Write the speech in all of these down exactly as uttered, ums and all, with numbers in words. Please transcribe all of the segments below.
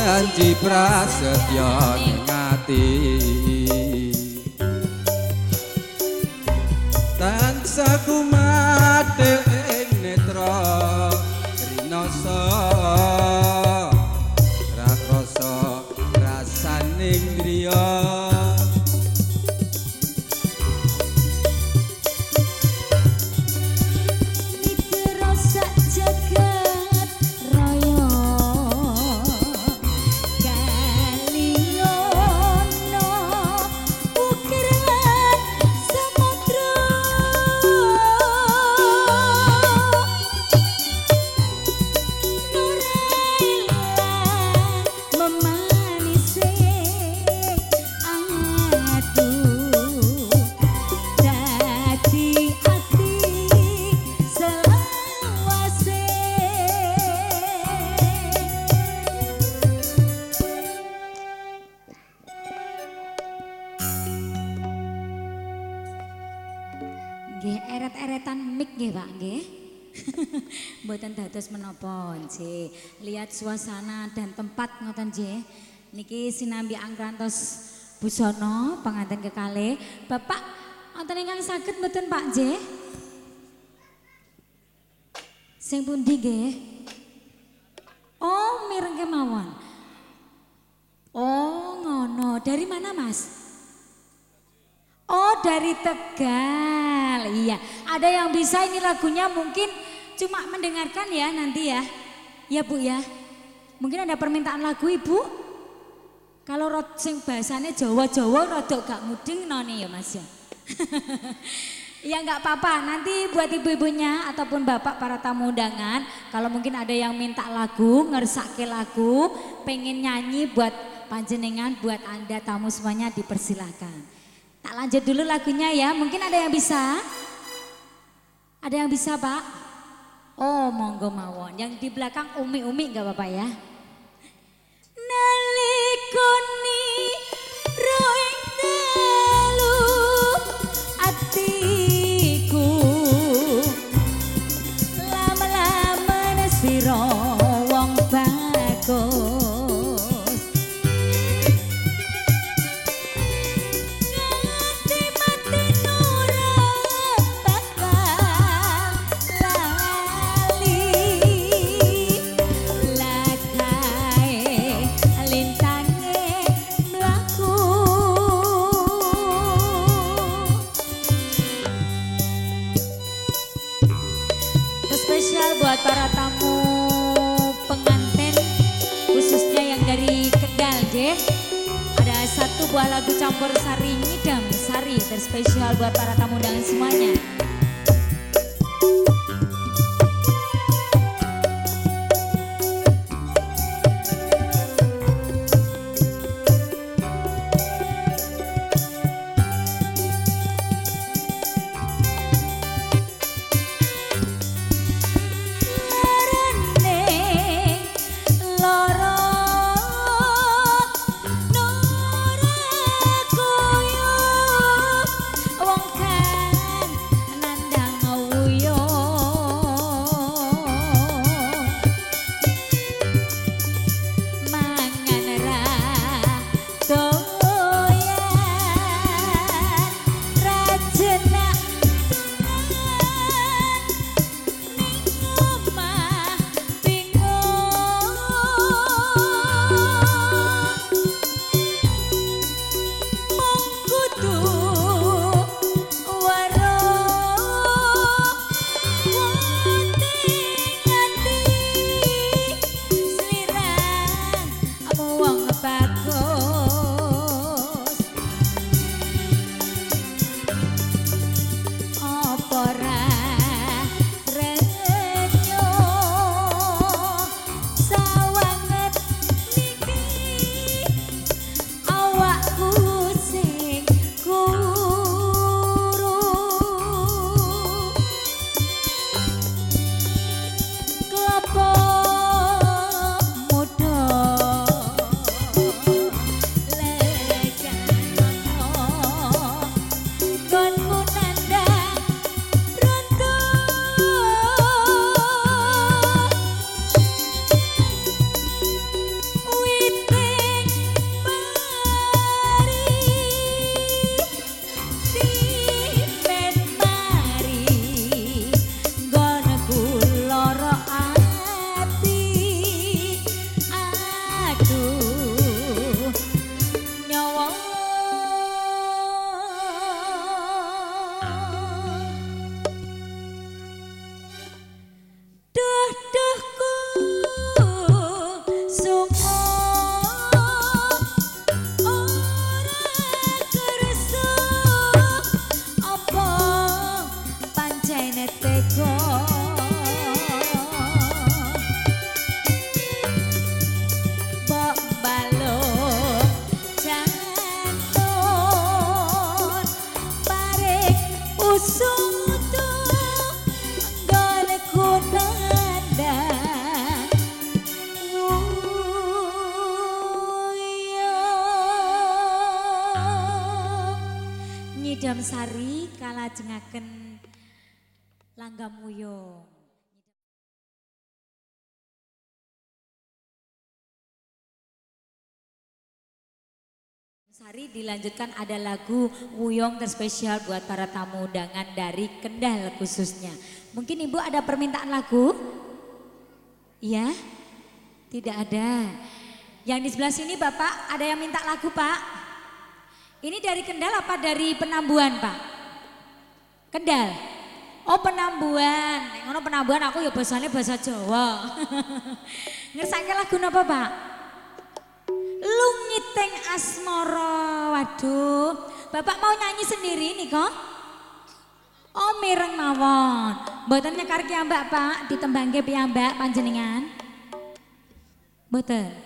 janji prasetyo ning ati tansah kumatil ing netra rinoso rakrasa rasaning griya eret-eretan mik nggih Pak nggih. Mboten dados menapa nggih. Lihat suasana dan tempat ngoten nggih. Niki sinambi angkrantos busana panganten kekalih. Bapak wonten ingkang saged mboten Pak nggih? Sing pundi nggih? Oh, mireng kemawon. Oh, ngono. Dari mana Mas? Oh, dari Tegal. Iya, ada yang bisa ini lagunya mungkin cuma mendengarkan ya nanti ya. Ya Bu ya. Mungkin ada permintaan lagu Ibu. Kalau rot sing bahasane Jawa-Jawa rada gak mudeng noni ya Mas ya. Ya nggak apa-apa, nanti buat ibu-ibunya ataupun bapak para tamu undangan, kalau mungkin ada yang minta lagu, ngersake lagu, pengen nyanyi buat panjenengan, buat Anda tamu semuanya dipersilahkan. Tak lanjut dulu lagunya ya, mungkin ada yang bisa? Ada yang bisa Pak? Oh monggo mawon, yang di belakang umi-umi gak apa-apa ya? Nalikoni roing dalu atiku lama-lama nasiro wong bagus. Buat para tamu pengantin khususnya yang dari Kendal deh, ada satu buah lagu campur sari ngidam sari terspesial buat para tamu undangan semuanya. ngelajengaken Langgam Wuyung. Sari dilanjutkan ada lagu Wuyong terspesial buat para tamu undangan dari Kendal khususnya. Mungkin Ibu ada permintaan lagu? Iya? Tidak ada. Yang di sebelah sini Bapak ada yang minta lagu Pak? Ini dari Kendal apa dari Penambuhan Pak? Kendal? Oh Penambuhan. Ngono Penambuhan aku ya bahasanya bahasa Jawa. Ngersake lagu napa Pak? Lungiting Asmara. Waduh, Bapak mau nyanyi sendiri nih kok? Oh mireng mawon. Mboten nyekar piyambak Pak, ditembangke piyambak panjenengan. Mboten.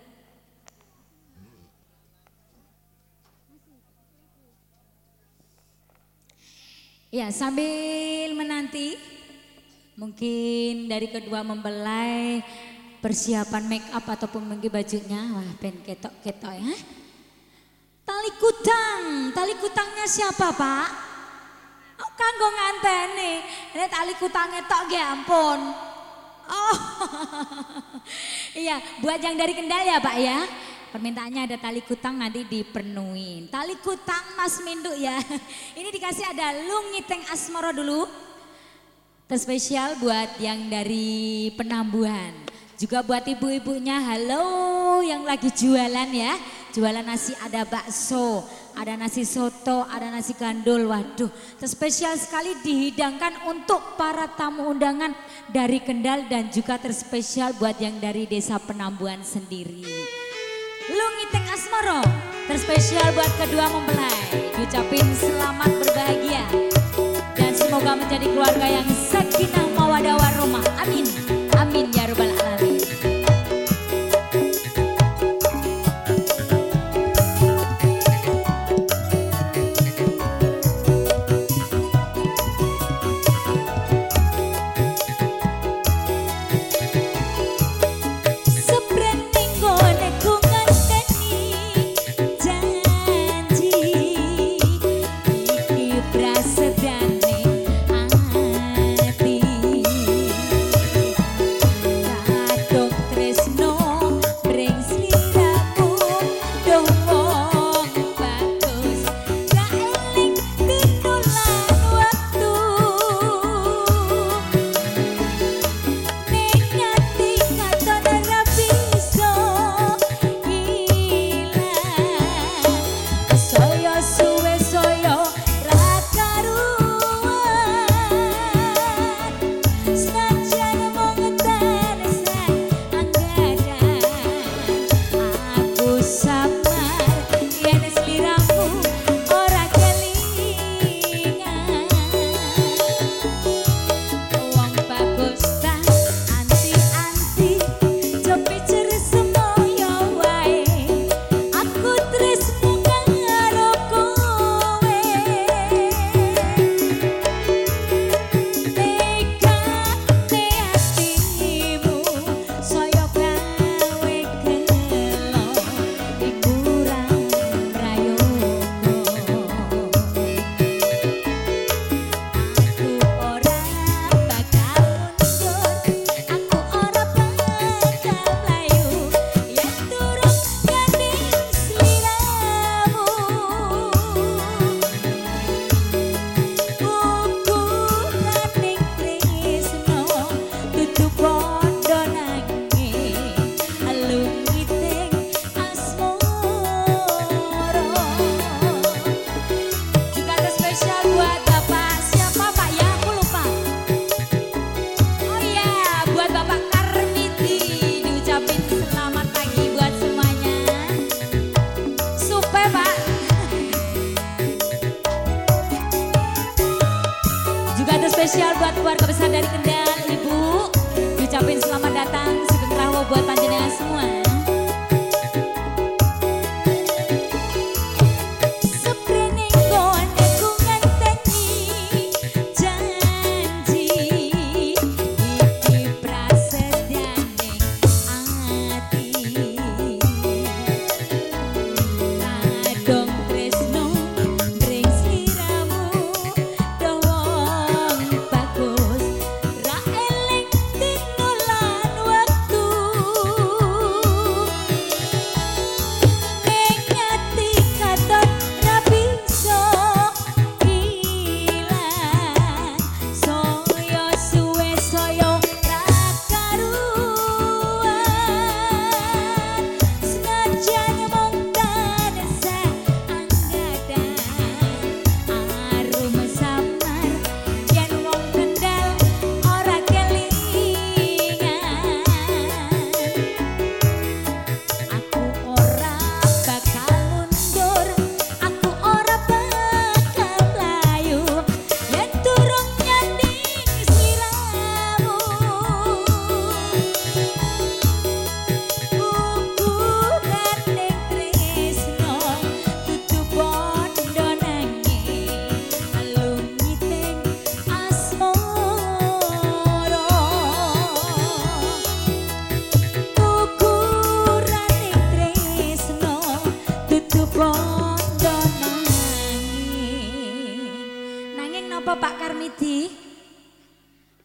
Ya sambil menanti, mungkin dari kedua mempelai persiapan make up ataupun mungkin bajunya, wah ben ketok-ketok ya. Tali kutang, tali kutangnya siapa Pak? Oh kanggo nganteni, ini tali kutangnya tok ya ampun. Oh iya buat yang dari Kendal ya Pak ya. Permintaannya ada tali kutang nanti dipenuhi. Tali kutang Mas Mindu ya. Ini dikasih ada Lungiteng Asmara dulu. Terspesial buat yang dari Penambuhan. Juga buat ibu-ibunya, halo yang lagi jualan ya. Jualan nasi ada bakso, ada nasi soto, ada nasi gandul. Waduh, terspesial sekali dihidangkan untuk para tamu undangan dari Kendal dan juga terspesial buat yang dari desa Penambuhan sendiri. Lungiteng Asmara, terspesial buat kedua mempelai. Diucapin selamat berbahagia dan semoga menjadi keluarga yang sakinah mawaddah warahmah. Amin. Amin ya rabbal alamin. Spesial buat keluarga besar dari Kendal, Ibu. Diucapin selamat datang, sugeng rawo buat panjenengan semua.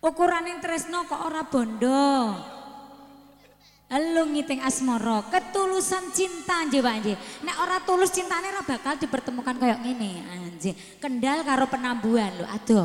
Ukuraning tresno kok ora bondo. Elu ngiting asmara, ketulusan cinta nggih Pak nggih. Nek ora tulus cintane ora bakal dipertemukan kayak ngene. Anjir, Kendal karo Penambuhan lho, adoh.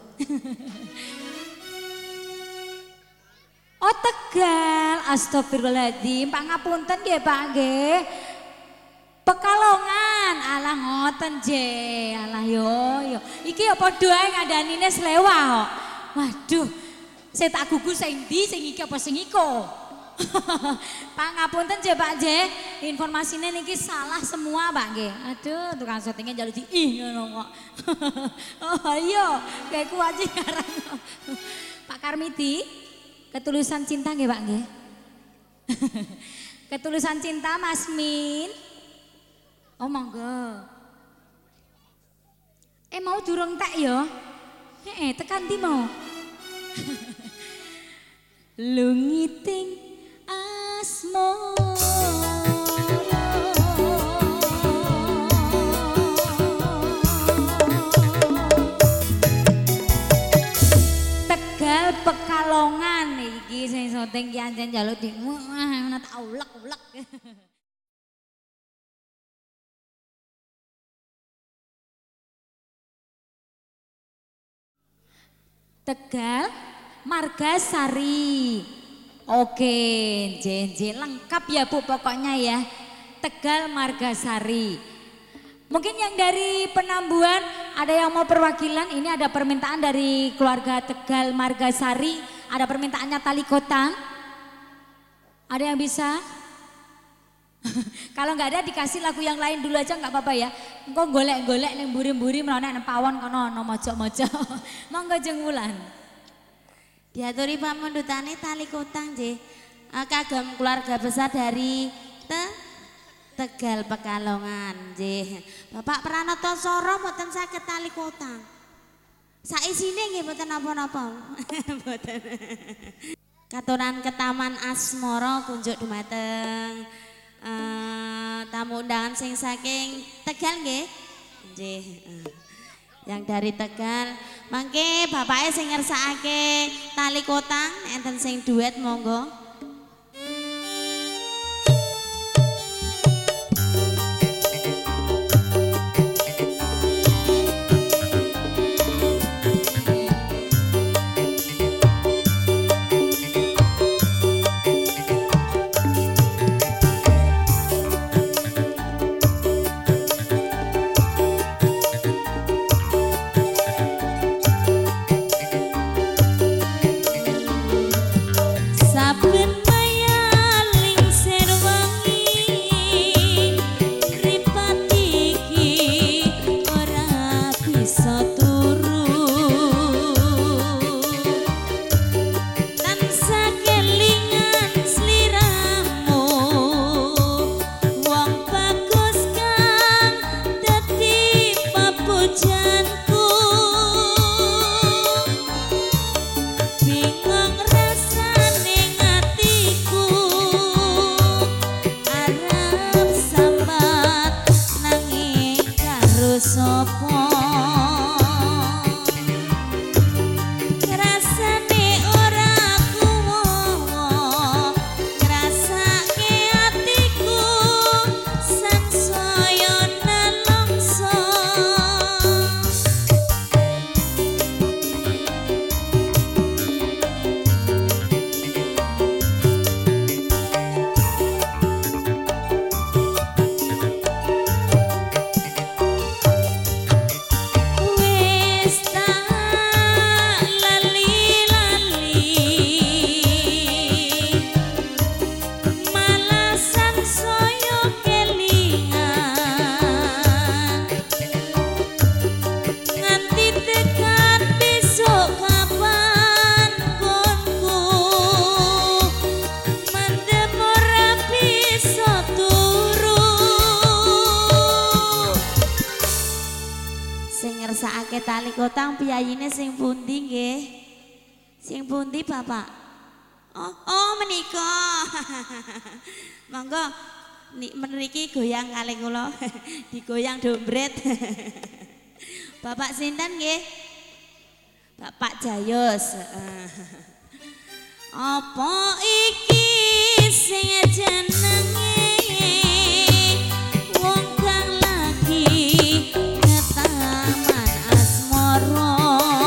Oh Tegal, astagfirullahaladzim, Pak ngapunten nggih Pak nggih. Pekalongan, alah ngoten je, alah yo yo. Iki ya padha ae ngandhanine Slewa kok. Waduh, saya tak gugu sing ndi sing iki apa sing iko. Pak ngapunten je Pak je, informasinya niki salah semua Pak nggih. Aduh, tukang syutingnya njaluk di ih ngono kok. Oh iya, kayak ku aja ngarang. Pak Karmiti, ketulusan cinta nggih Pak nggih. Ketulusan cinta Mas Min. Oh monggo. Eh mau durung tak ya? Heeh, tekan ndi mau? Lungiting asmara Tegal Pekalongan iki sing syuting ki anjen njaluk di ana tak ulek-ulek. Tegal Margasari. Oke, jenjen lengkap ya Bu pokoknya ya. Tegal Margasari. Mungkin yang dari Penambuhan ada yang mau perwakilan. Ini ada permintaan dari keluarga Tegal Margasari. Ada permintaannya tali kotang. Ada yang bisa? Kalau nggak ada dikasih lagu yang lain dulu aja nggak apa-apa ya. Engko golek-golek neng buri-buri meronek neng pawon kono no mojok-mojok. Monggo Jeng Wulan. Diaturi pamundhutane tali kotang nggih. Kagem keluarga besar dari Te Tegal Pekalongan nggih. Bapak Pranoto Soro mboten saged tali kotang. Saisine nggih mboten napa-napa. Mboten. Katuran ke Taman Asmara kunjuk dumateng uh, tamu undangan sing saking Tegal nggih. Nggih. Uh. Yang dari Tegal, mangke bapake sing ngersakake tali kotang enten sing duet monggo. Tali kotang piyayine sing pundi nggih? Sing pundi Bapak? Oh, oh menika. Monggo mriki goyang kalih kula. Digoyang dombret. Bapak sinten nggih? Bapak Jayus. Apa iki sing jenenge wong kang lagi ke taman asmara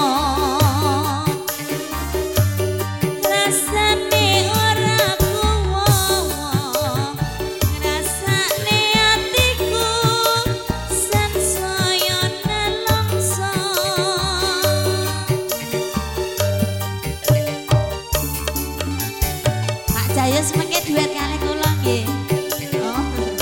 rasane ora kuwowo ngrasakne atiku sansaya nelongso Pak Jayus mengke duet kali kula nggih. Oh.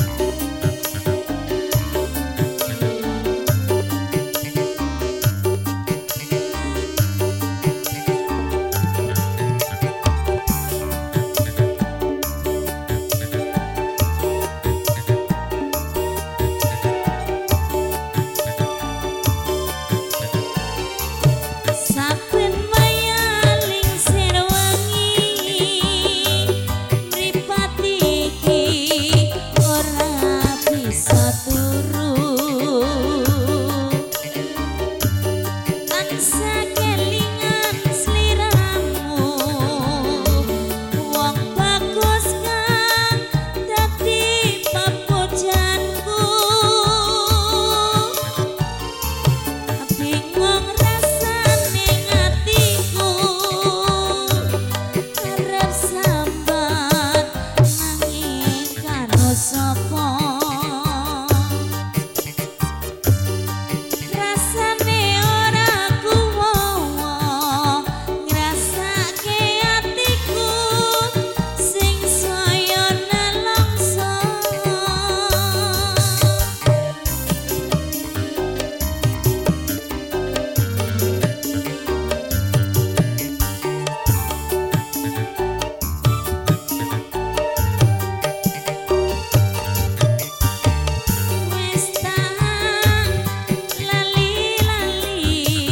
Saben mayaling sir wengi mripate iki ora bisa turu tansah kelingan sliramu wong bagus kang dadi papujanku bingung rasane atiku arep sambat nanging karo sapa rasane ora kuwowo ngrasake atiku sing saya nelongso wis tahan lali-lali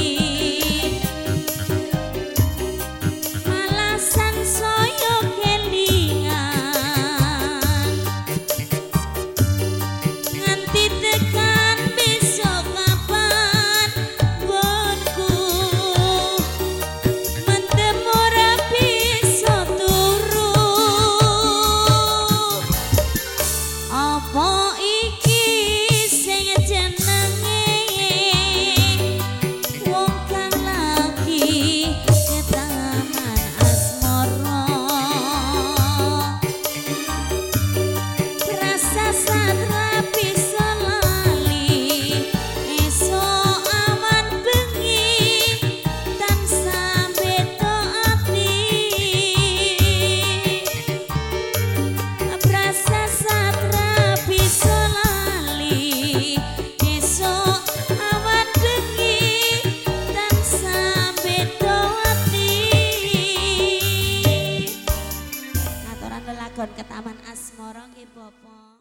malasan saya kelingan nganti tekan besok kapan nggonku mendem ora bisa turu apa iki sing jenenge wong kang lagi ke taman asmara rasa satra bisa lali esok awan bengi tansah beda ati Prasa satra bisa lali esok awan bengi tansah beda ati Aturan lelagon ke taman asmara nggih Bapak.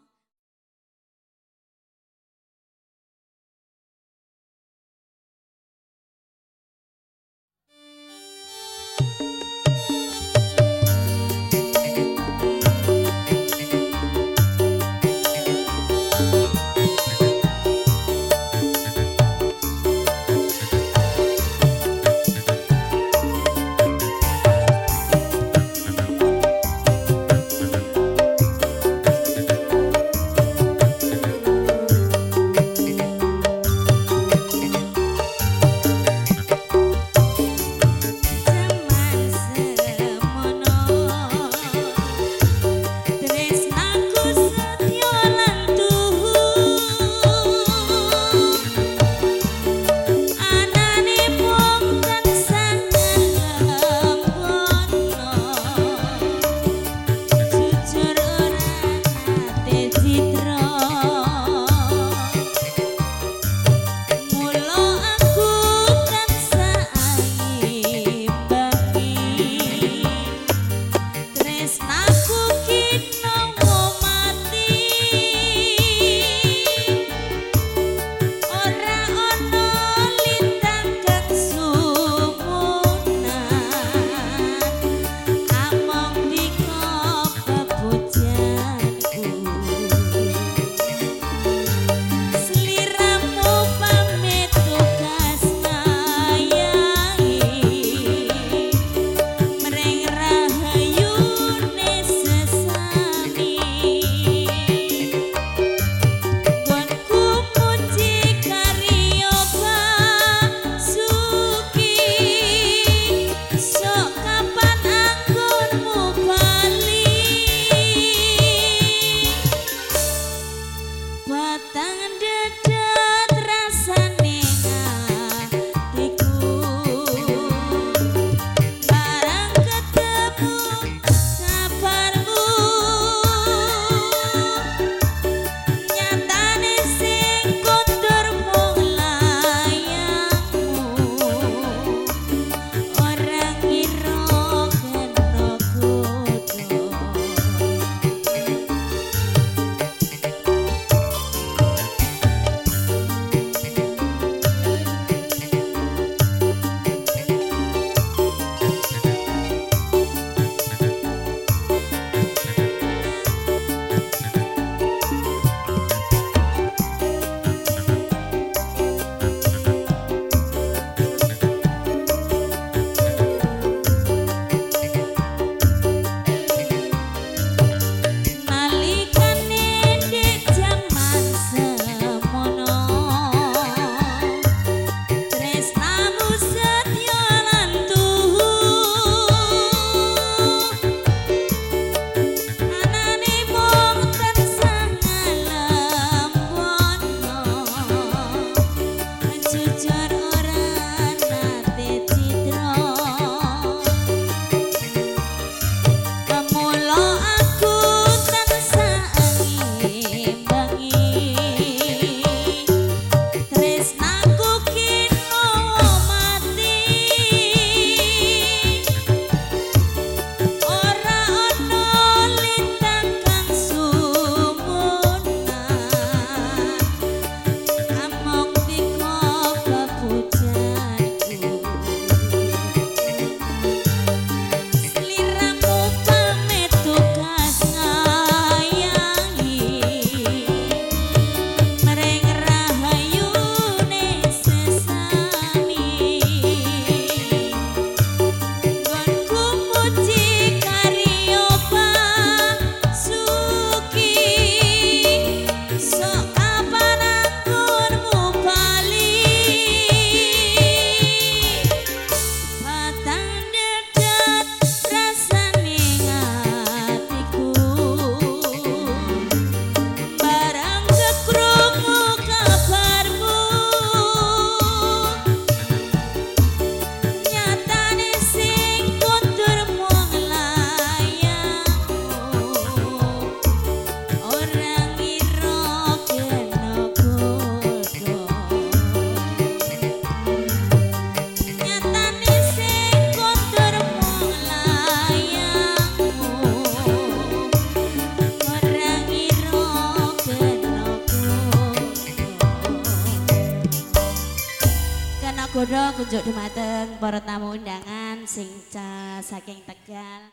Godho kunjuk dumateng para tamu undangan sing saking Tegal.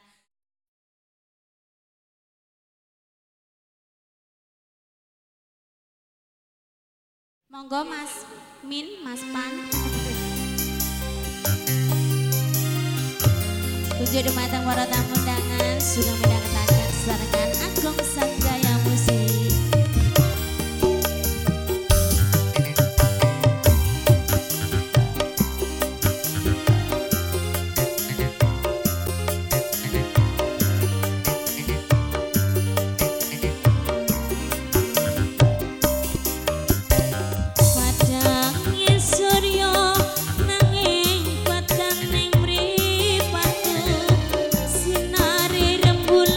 Monggo Mas Min, Mas Pan. Kunjuk dumateng para tamu undangan sugeng midhangetaken sesarengan Agung Sanjaya Musik. Sinari rembul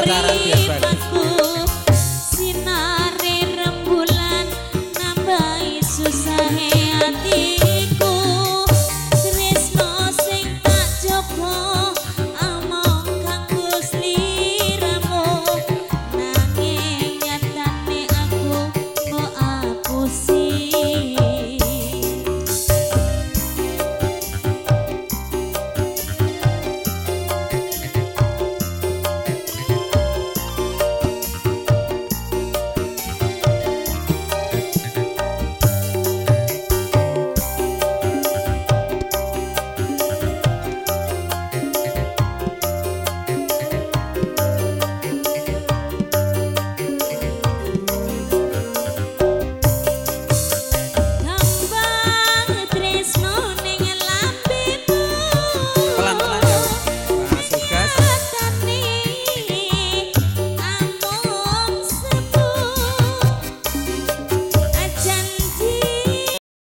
pacaran biasa.